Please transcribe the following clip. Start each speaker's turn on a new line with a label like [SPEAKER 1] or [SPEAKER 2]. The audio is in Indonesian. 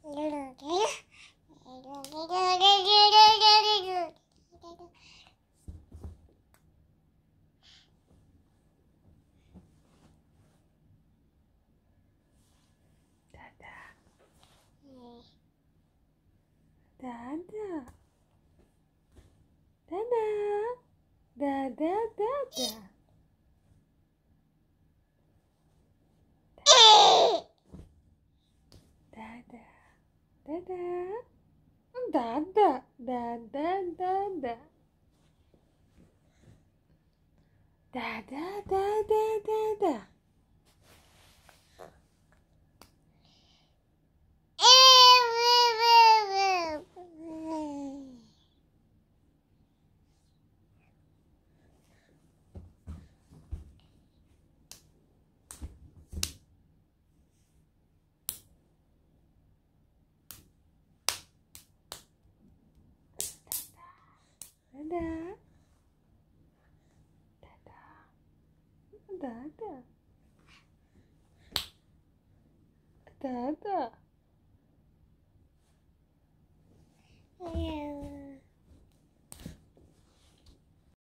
[SPEAKER 1] Dadah. Dadah. Dadah, dadah. Dadah. Dadah. Dadah. Dadah, dadah. Dadah, dadah, dadah. Dadah. Dadah. Dadah. Dadah.